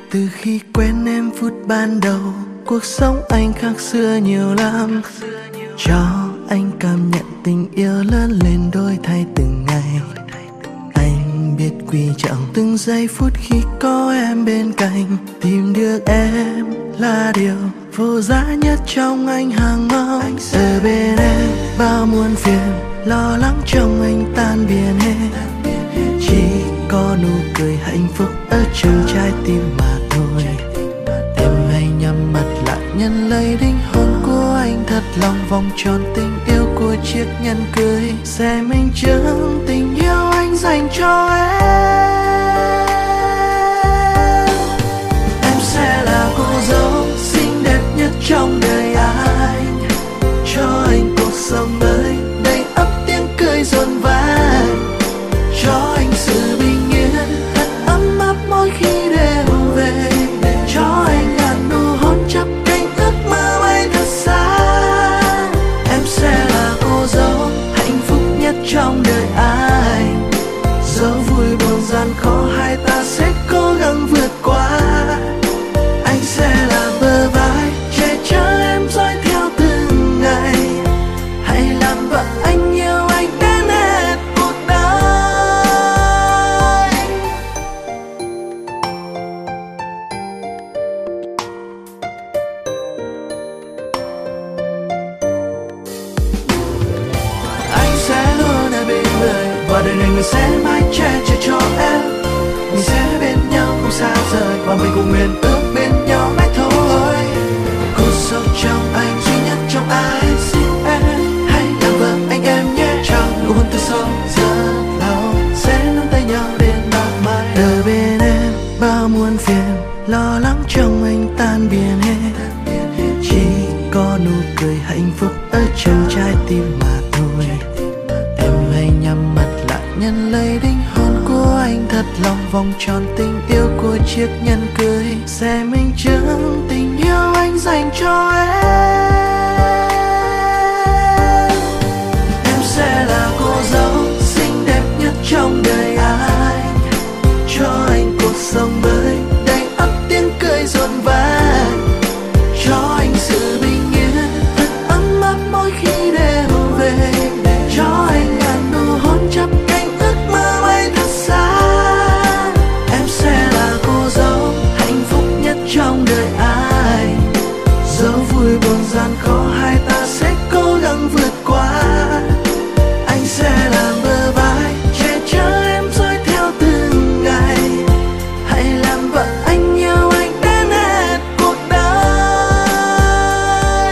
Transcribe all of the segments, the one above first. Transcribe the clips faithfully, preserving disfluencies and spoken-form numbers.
Từ khi quen em phút ban đầu, cuộc sống anh khác xưa nhiều lắm. Cho anh cảm nhận tình yêu lớn lên đổi thay từng ngày. Anh biết quý trọng từng giây phút khi có em bên cạnh. Tìm được em là điều vô giá nhất trong anh hàng mong. Ở bên em bao muôn phiền, lo lắng trong anh tan biến hết. Chỉ có nụ cười hạnh phúc ở trong trái tim mà thôi. Em hãy nhắm mắt lại nhận lấy linh hồn của anh, thật lòng vòng tròn tình yêu của chiếc nhẫn cưới sẽ minh chứng tình yêu anh dành cho em. Em sẽ là cô dâu xinh đẹp nhất trong đời anh, cho anh cuộc sống mới đầy ắp tiếng cười rộn vang, cho anh sự bình yên thật ấm áp mỗi khi đêm về, cho anh ngàn nụ hôn chắp cánh ước mơ bay thật xa. Em sẽ là cô dâu hạnh phúc nhất trong đời anh, dẫu vui buồn gian khó hai ta sẽ cố gắng vượt qua. Anh sẽ là bờ vai che chở em dõi theo từng ngày, hãy làm vợ anh yêu anh đến hết cuộc đời. Anh sẽ luôn ở bên người và đời này người sẽ mãi che chở cho em. Mình sẽ bên nhau không xa rời và mình cùng nguyện ước bên nhau mãi thôi. Cô dâu trong anh duy nhất trong anh, xin em hãy làm vợ anh em nhé. Trong nụ hôn từ sâu rất lâu sẽ nắm tay nhau đến bạc mãi. Ở bên em bao muôn phiền, lo lắng trong anh tan biến hết. Chỉ có nụ cười hạnh phúc ở trong trái tim mà thôi. Em hãy nhắm mắt lại nhận lấy linh hồn của anh, thật lòng vòng tròn tình yêu của chiếc nhẫn cưới sẽ minh chứng tình yêu anh dành cho em. Em sẽ là cô dâu xinh đẹp nhất trong đời anh, cho anh cuộc sống mới đầy ắp tiếng cười rộn vang, cho anh sự bình yên thật ấm áp mỗi khi đêm về, cho anh ngàn nụ hôn chắp cánh ước mơ bay thật xa. Em sẽ là cô dâu hạnh phúc nhất trong đời anh, dẫu vui buồn gian khó hai ta sẽ cố gắng vượt qua. Anh sẽ là bờ vai che chở em dõi theo từng ngày, hãy làm vợ anh yêu anh đến hết cuộc đời.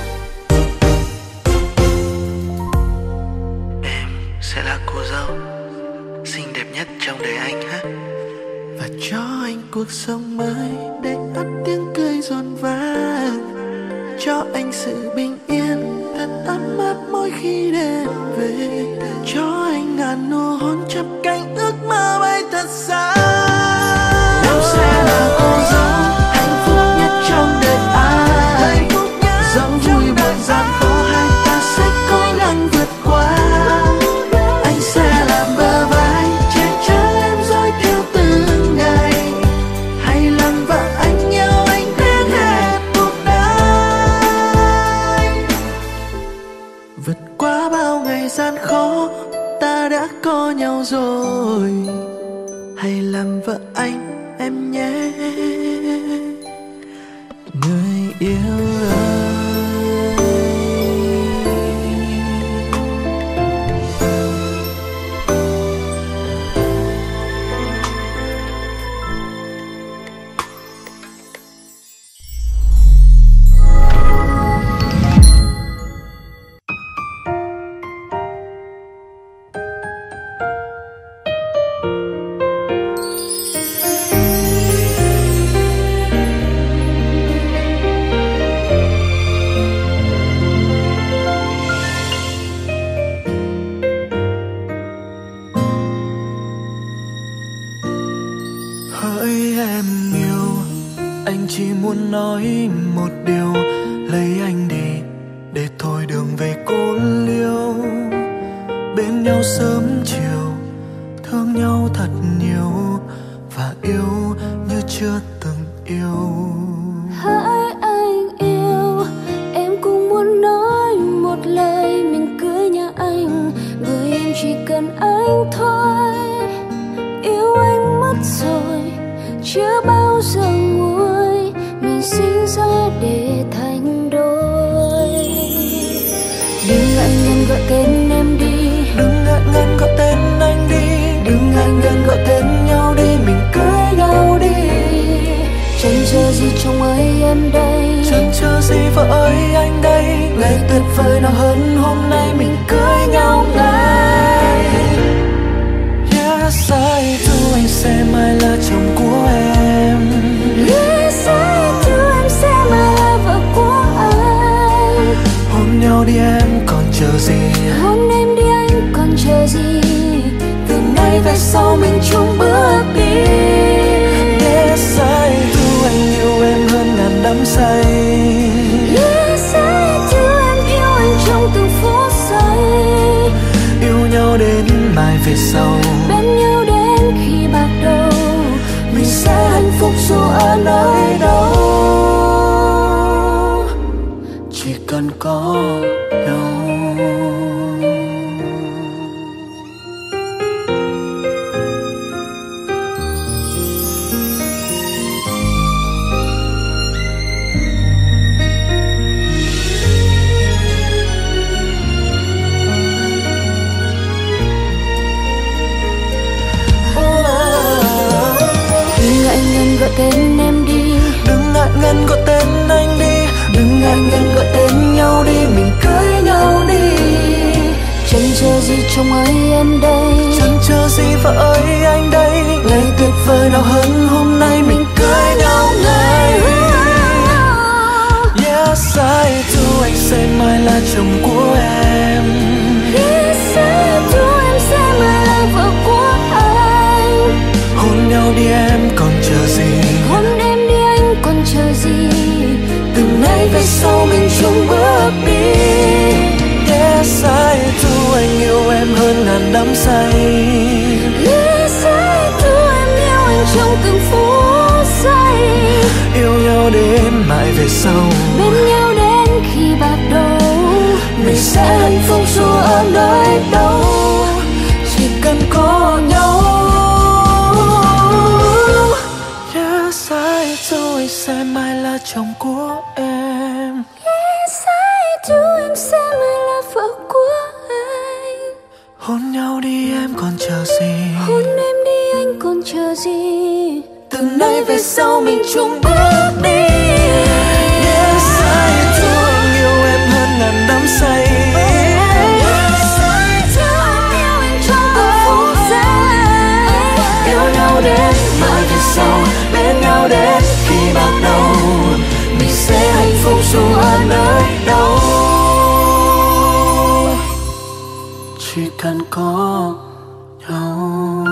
Em sẽ là cô dâu xinh đẹp nhất trong đời anh ha, và cho anh cuộc sống mới đầy ắp tiếng cười rộn vang, cho anh sự bình yên thật ấm áp mỗi khi đêm về, cho anh ngàn nụ hôn chắp cánh ước mơ bay thật xa. Em sẽ là cô dâu hạnh phúc nhất trong đời anh, dẫu vui buồn gian khó hai ta sẽ cố gắng vượt qua. Anh sẽ làm bờ vai che chở em dõi theo từng ngày, hãy làm vợ anh yêu anh đến hết cuộc đời. Vượt qua bao ngày gian khó ta đã có nhau rồi, hãy làm vợ anh em nhé, người yêu ơi. Hỡi em yêu, anh chỉ muốn nói một điều, lấy anh đi để thôi đường về cô liêu. Bên nhau sớm chiều, thương nhau thật nhiều và yêu như chưa từng yêu. Hỡi anh yêu, em cũng muốn nói một lời mình cưới nhà anh, bởi em chỉ cần anh thôi. Yêu anh mất rồi, chưa bao giờ nguôi, mình sinh ra để thành đôi. Đừng ngại ngần gọi tên em đi, Đừng ngại ngần gọi tên anh đi, đừng ngại ngần gọi tên nhau đi, mình cưới nhau đi. Chẳng chờ gì chồng ơi em đây, chẳng chờ gì vợ ơi anh đây. ngày tuyệt vời nào hơn hôm nay, mình cưới nhau ngay. Yes, I do, anh sẽ mãi là chồng của em. Yes, I do, em sẽ mãi là vợ của anh. Hôn nhau đi em còn chờ gì, Hôn em đi anh còn chờ gì, từ nay về sau mình chung bước đi. Yes, I do, anh yêu em hơn ngàn đắm say. Yes, I do, em yêu anh trong từng phút giây. Yêu nhau đến mai về sau, Bên nhau đến khi bạc đầu, mình sẽ hạnh phúc dù ở nơi đâu. chỉ cần có nhau. Gọi tên em đi, Đừng ngại ngần gọi tên anh đi, đừng ngại ngần gọi tên nhau đi, mình cưới nhau đi. Chẳng chờ gì chồng ơi em đây, chẳng chờ gì vợ ơi anh đây. ngày tuyệt vời nào hơn hôm nay, mình cưới nhau ngay. Yes, I do, anh sẽ mãi là chồng của em. Yes, I do, em sẽ mãi là vợ của anh. Hôn nhau đi em còn chờ gì, Hôn em đi anh còn chờ gì, từ nay về sau mình chung bước đi. Yes, I do, anh yêu em hơn ngàn đắm say. Yes, I do, em yêu anh trong từng phút giây. Yêu nhau đến mãi về sau, Bên nhau đến khi bạc đầu, mình sẽ hạnh phúc dù ở nơi đâu, chỉ cần có nhau. Yes, I do, anh sẽ mãi là chồng của em. Yes, I do, em sẽ mãi là vợ của anh. Hôn nhau đi em còn chờ gì, Hôn em đi anh còn chờ gì, từ nay về sau mình chung bước đi. Yes, I do, anh yêu em hơn ngàn đắm say. Yes, I do, em yêu anh trong từng phút giây. Yêu nhau đến mãi về sau, bên nhau đến khi bạc đầu, mình sẽ hạnh phúc dù ở nơi đâu, chỉ cần có nhau.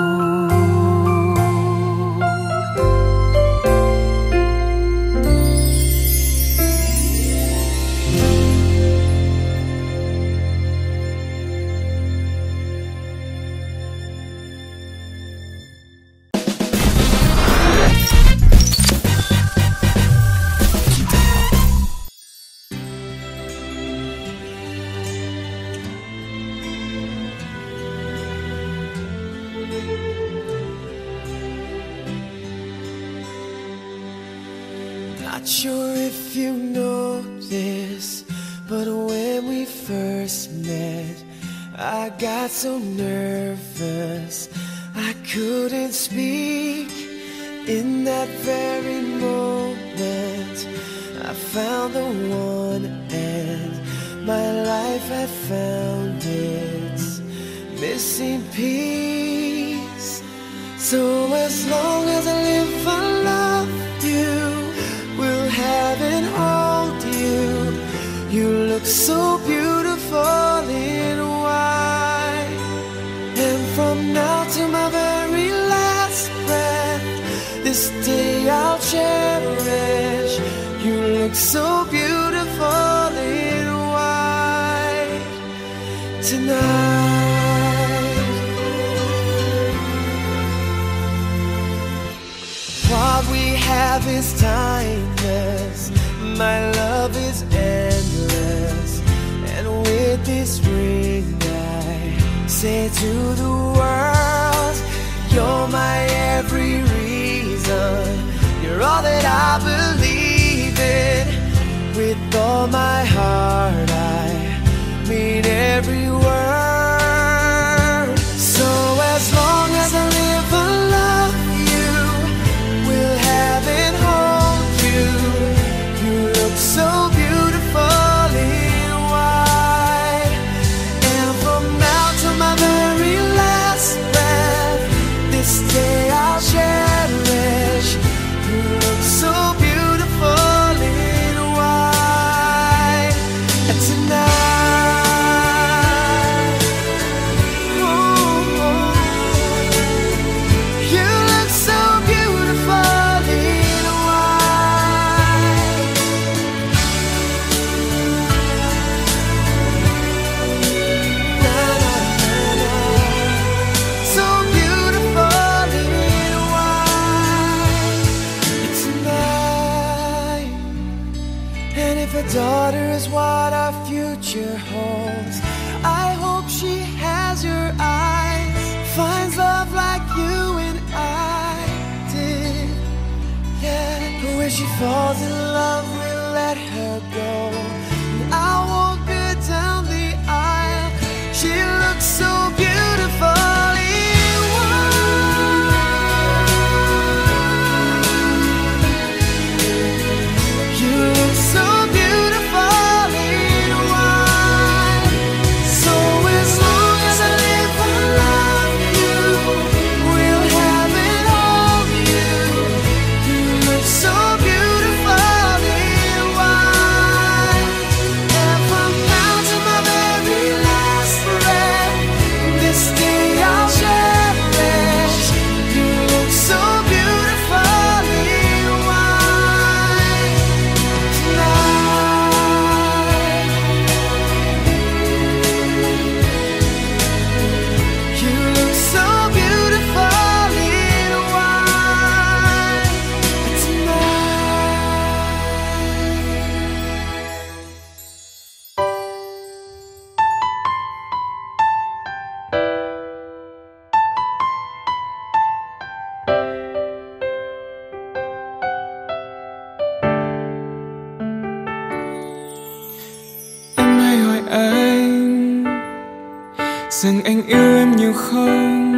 Not sure if you know this, but when we first met, I got so nervous I couldn't speak. In that very moment, I found the one, and my life had found its missing piece. So as long as I live, I love you, will have and hold you. You look so beautiful in white, and from now to my very last breath, this day I'll cherish. You look so beautiful in white tonight. What we had have is timeless. My love is endless. And with this ring I say to the world, you're my every reason. You're all that I believe in. With all my heart I mean every word. So as long as I live I love you, will have and hold you. You look so beautiful in white. And from now to my very last breath, this day I'll cherish. You look so beautiful in white. And tonight, ooh, you look so beautiful in white. Na, na, na, na. So beautiful in white. It's tonight. And if a daughter is what our future holds, I hope she has your eyes, finds love like you and I did. Yeah, but when she falls in love, we'll let her go. And I'll walk her down the aisle. She looks so beautiful in white. You look so beautiful in white. So as long as I live, I love you, will have and hold you. You look so beautiful in white. And from now to my very last breath, this day I'll cherish. You look so beautiful in white tonight. You look so beautiful in white Em hay hỏi anh rằng anh yêu em nhiều không.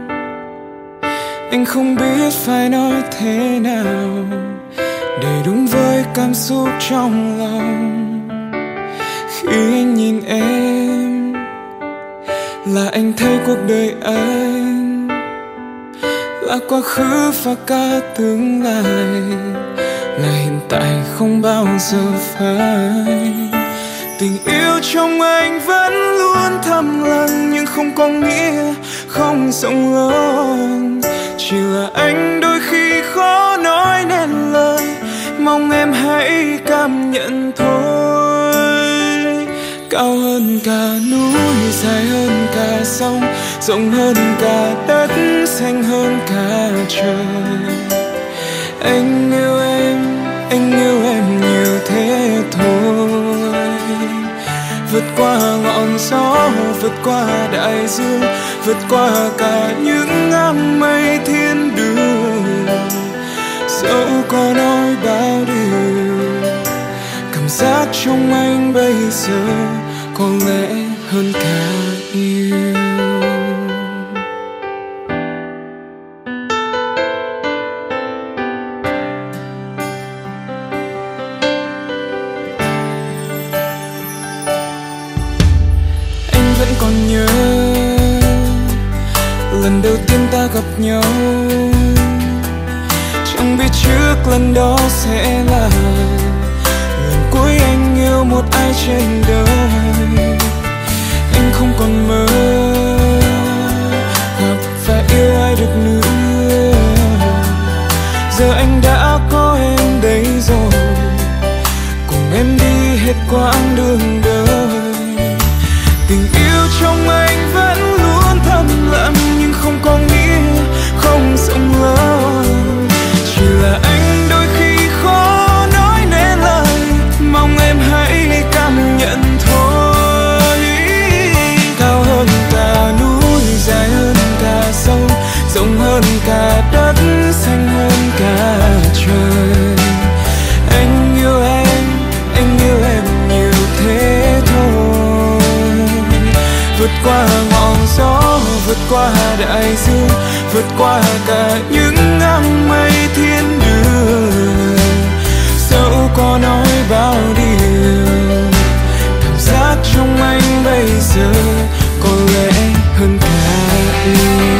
Anh không biết phải nói thế nào để đúng với cảm xúc trong lòng. Khi anh nhìn em là anh thấy cuộc đời anh là quá khứ và cả tương lai, là hiện tại không bao giờ phai. Tình yêu trong anh vẫn luôn thầm lặng, nhưng không có nghĩa không rộng lớn. Chỉ là anh đôi khi khó nói nên lời, mong em hãy cảm nhận thôi. Cao hơn cả núi, dài hơn cả sông, rộng hơn cả đất, xanh hơn cả trời. Anh yêu em, anh yêu em nhiều thế thôi. Vượt qua ngọn gió, vượt qua đại dương, vượt qua cả những áng mây thiên đường. Dẫu có nói bao điều, cảm giác trong anh bây giờ có lẽ hơn cả yêu. Còn nhớ lần đầu tiên ta gặp nhau, chẳng biết trước lần đó sẽ là lần cuối anh yêu một ai trên đời. Anh không còn mơ gặp và yêu ai được nữa. Giờ anh đã có em đây rồi, cùng em đi hết quãng đường đời. Tình yêu trong anh vẫn luôn thầm lặng, nhưng không có nghĩa không rộng lớn. Chỉ là anh đôi qua đại dương, vượt qua cả những ngang mây thiên đường. Dẫu có nói bao điều, cảm giác trong anh bây giờ có lẽ hơn cả yêu.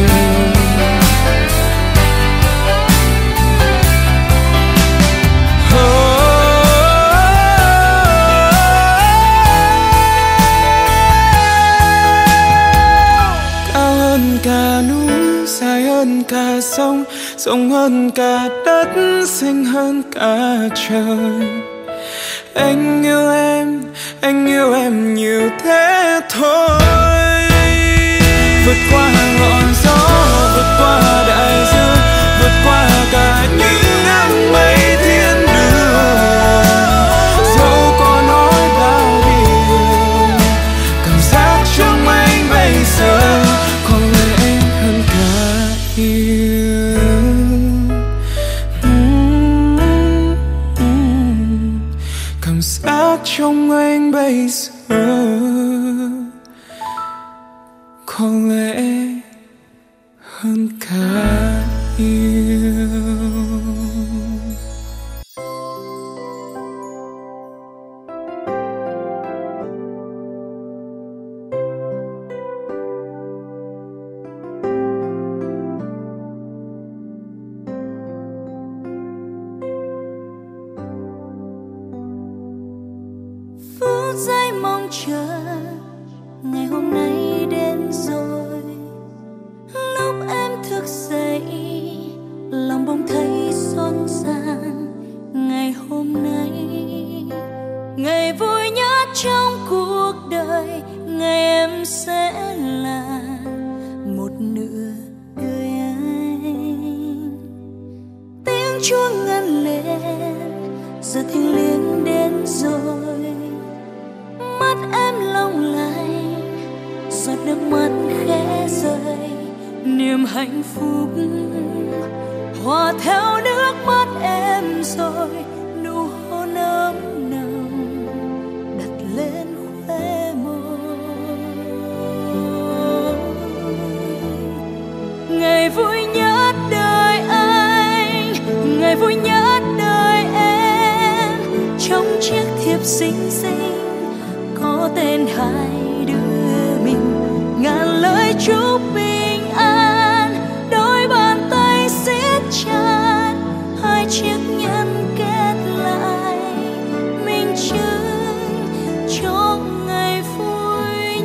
Cả sông, rộng hơn cả đất, xanh hơn cả trời. Anh yêu em, anh yêu em nhiều thế thôi. Vượt qua ngọn gió, vượt qua đại dương, vượt qua cả những nắng mây thiên đường. Dẫu có nói bao điều, cảm giác trong anh bây giờ có lẽ hơn cả yêu. Mm, mm. Cảm giác trong anh bây giờ có lẽ hơn cả yêu. Phút giây mong chờ ngày hôm nay đến rồi. Lúc em thức dậy lòng bỗng thấy xôn xang. Ngày hôm nay ngày vui nhất trong cuộc đời, ngày em sẽ là một nửa đời anh. Tiếng chuông ngân lên giờ thiêng liêng đến rồi. Mắt em long lanh, giọt nước mắt khẽ rơi. Niềm hạnh phúc hòa theo nước mắt em rồi. Nụ hôn ấm nồng đặt lên khóe môi. Ngày vui nhất đời anh, ngày vui nhất đời em. Trong chiếc thiệp xinh xinh có tên hai đứa mình, ngàn lời chúc bình an. Đôi bàn tay siết chặt, hai chiếc nhẫn kết lại, minh chứng cho ngày vui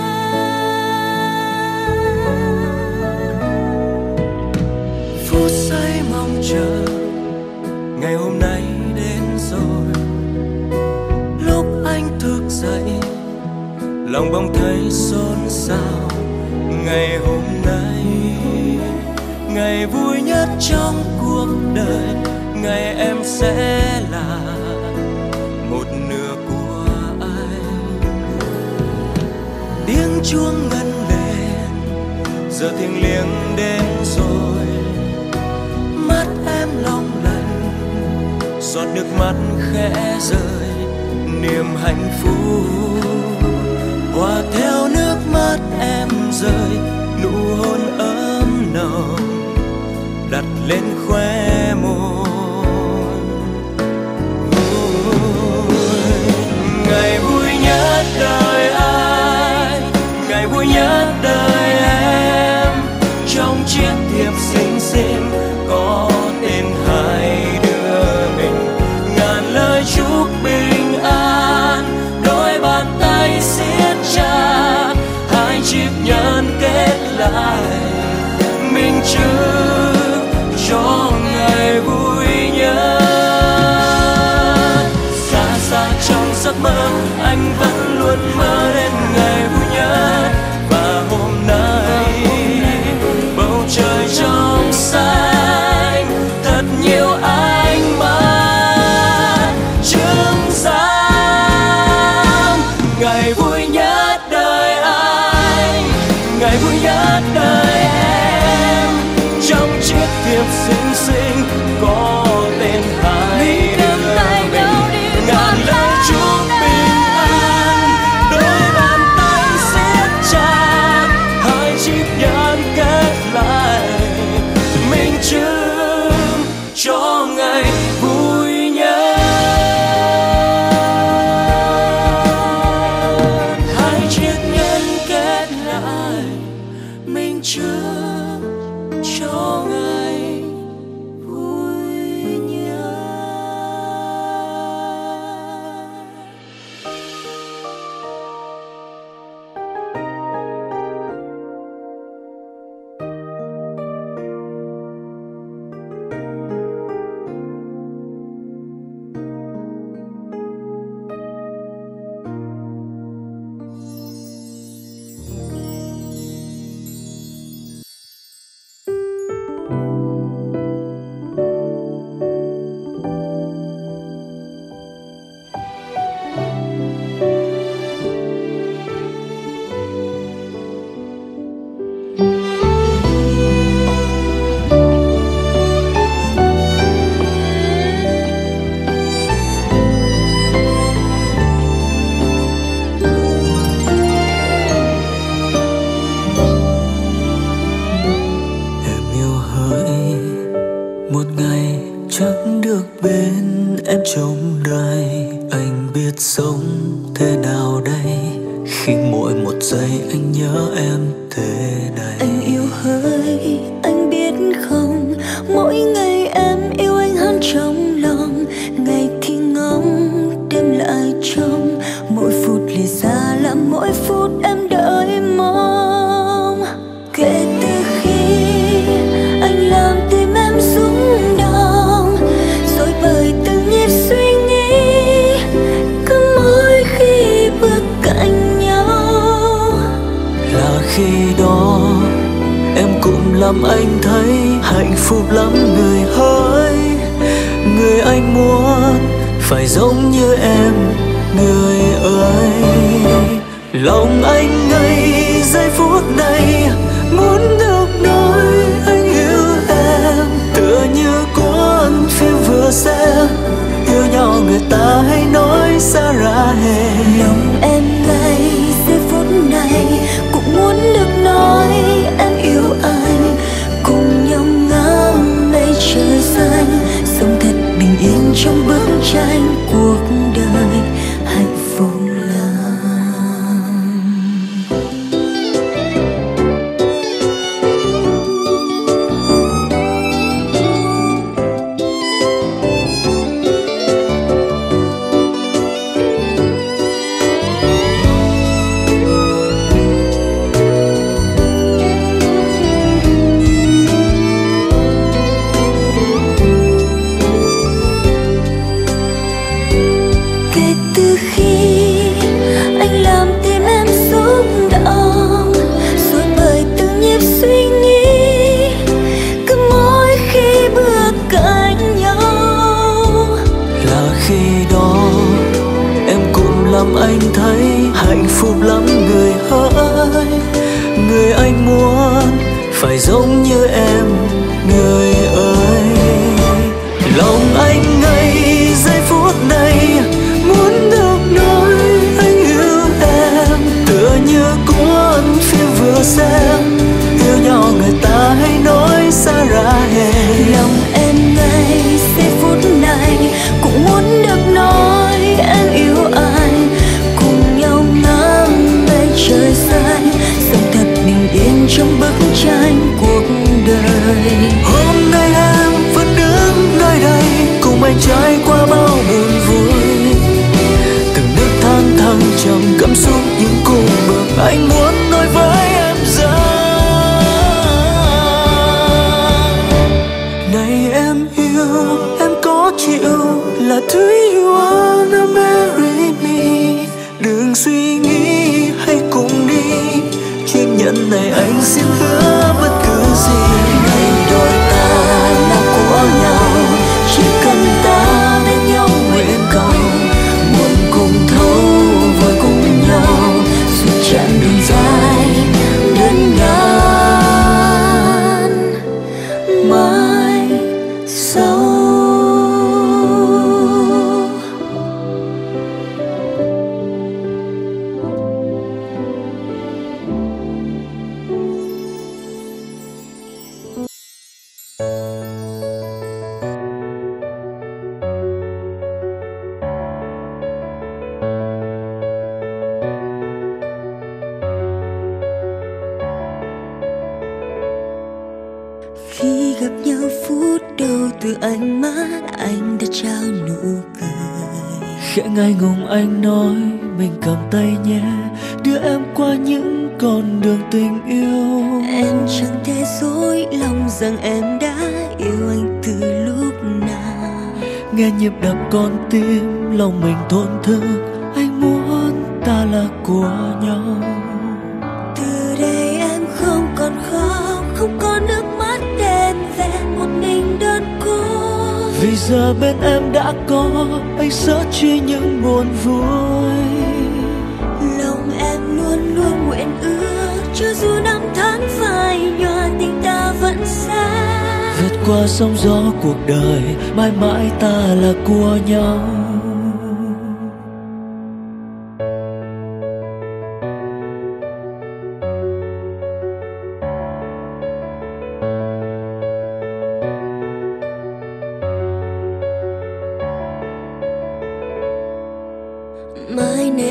nhất. Phút giây mong chờ ngày hôm nay đến rồi. Lúc anh thức dậy lòng bỗng thấy xôn xao. Ngày hôm nay ngày vui nhất trong cuộc đời, ngày em sẽ là một nửa của anh. Tiếng chuông ngân lên giờ thiêng liêng đến rồi. Mắt em long lanh, giọt nước mắt khẽ rơi. Niềm hạnh phúc hòa theo nước mắt em rơi. Nụ hôn ấm nồng đặt lên khóe môi. Ngày vui nhất đời anh, ngày vui nhất đời em. Trong chiếc thiệp xinh xinh có tên hai đứa mình, ngàn lời chúc bình an. Đôi bàn tay siết chặt, hai chiếc nhẫn kết lại, minh chứng cho ngày vui nhất. Xa xa trong giấc mơ anh vẫn luôn mơ đến ngày vui nhất. Và hôm nay bầu trời trong xanh, thật nhiều ánh mắt chứng giám. Ngày vui nhất đời anh, ngày vui nhất đời em. Trong chiếc thiệp xinh xinh có tên hai đứa mình, ngàn lời chúc bình an. bên em trong đời, anh biết sống thế nào đây khi mỗi một giây anh nhớ em thế này. Anh yêu hơi, anh biết không, mỗi ngày em yêu anh hơn trong lòng. Ngày thì ngóng, đêm lại trông, mỗi phút lìa xa là mỗi phút em đợi mong. Kể từ khi anh làm tim em rung động, rồi bởi từng nhịp suy nghĩ, cứ mỗi khi bước cạnh nhau là khi đó em cũng làm anh thấy hạnh phúc lắm người hỡi. Người anh muốn phải giống như em người ơi. Lòng anh ngây giây phút này, muốn được nói anh yêu em. Tựa như cuốn phim vừa xem, yêu nhau người ta hay nói xa ra hè. Lòng em ngây giây phút này, cũng muốn được nói em yêu anh. Cùng nhau ngắm mây trời xanh, sống thật bình yên trong bức tranh cuộc đời hạnh phúc lắm. Anh thấy hạnh phúc lắm người hỡi. Người anh muốn phải giống như em người ơi. Lòng anh ngây giây phút này, muốn được nói anh yêu em. Tựa như cuốn phim vừa xem, yêu nhau người ta hay nói xa ra hè. Lòng em ngây giây phút này, cũng muốn được nói em yêu anh. Cùng nhau ngắm mây trời xanh, sống thật bình yên trong bức tranh cuộc đời. Hôm nay em vẫn đứng nơi đây, cùng anh trải qua bao buồn vui. Từng nước tháng thăng trầm cảm xúc những cung bậc, anh muốn nói với em rằng này em yêu, em có chịu là thứ you wanna marry me. Đừng suy nghĩ, hãy cùng đi, chuyến nhận này anh xin hứa bất cứ gì. Ngày đôi ta là của nhau, chỉ cần ta bên nhau nguyện cầu. Muốn cùng thấu vui cùng nhau, suốt chặng đường dài đến ngàn mãi sau. Khi gặp nhau phút đầu, từ ánh mắt anh đã trao nụ cười. Khẽ ngại ngùng anh nói mình cầm tay nhé, đưa em qua những con đường tình yêu. Em chẳng thể dối lòng rằng em đã yêu anh từ lúc nào. Nghe nhịp đập con tim lòng mình thổn thức, anh muốn ta là của nhau. Từ đây em không còn khóc, không có nước mắt đen vẹn một mình đơn côi. Vì giờ bên em đã có anh sớt chia những buồn vui. Lòng em luôn luôn nguyện ước, cho dù năm tháng phai nhòa tình ta vẫn xa. Vượt qua sóng gió cuộc đời, mãi mãi ta là của nhau.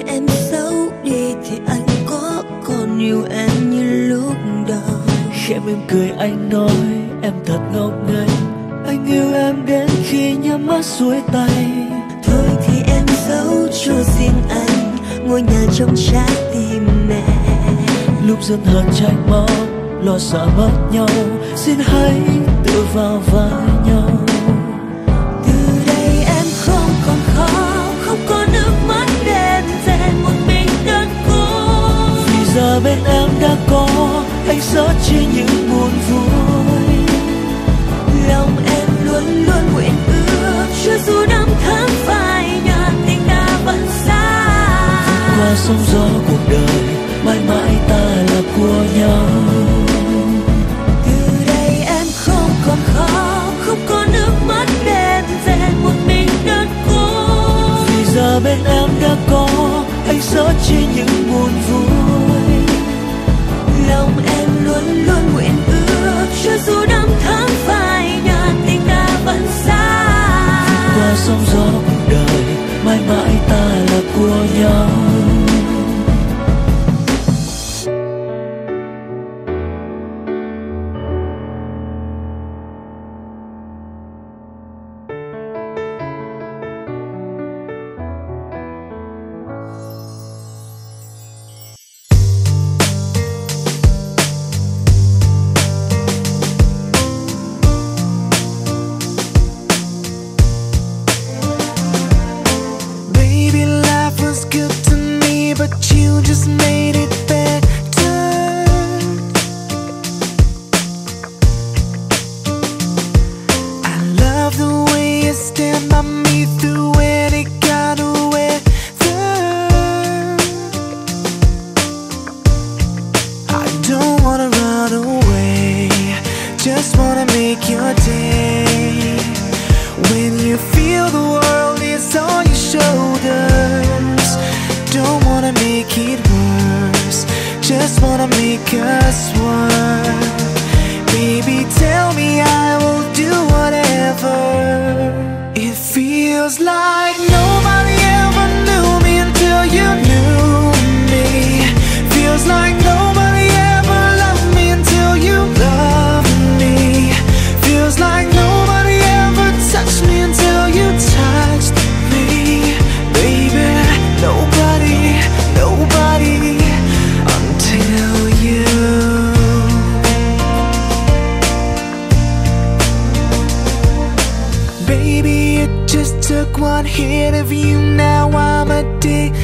em xấu đi thì anh có còn yêu em như lúc đầu. Khẽ mỉm cười anh nói em thật ngốc nghếch, anh yêu em đến khi nhắm mắt xuôi tay. Thôi thì em giấu cho riêng anh ngôi nhà trong trái tim mẹ. Lúc dần hờn trách móc lo sợ mất nhau, xin hãy tự vào vai nhau. Từ đây em không còn khó, không có nước mắt đêm rèn một mình đơn côi. Vì giờ bên em đã có anh sợ chỉ những buồn vui. Lòng em luôn luôn nguyện ước cho dù năm tháng phai nhạt tình ta vẫn xa. Qua sóng gió cuộc đời mãi mãi ta là của nhau. Từ đây em không còn khó, không có nước mắt đêm rèn một mình đơn côi. Vì giờ bên em đã có anh sợ chỉ những buồn vui. Lòng em luôn luôn nguyện ước cho dù năm tháng phai nhạt tình ta vẫn xa. Qua sóng gió cuộc đời mãi mãi ta là của nhau. One hit of you, now I'm addicted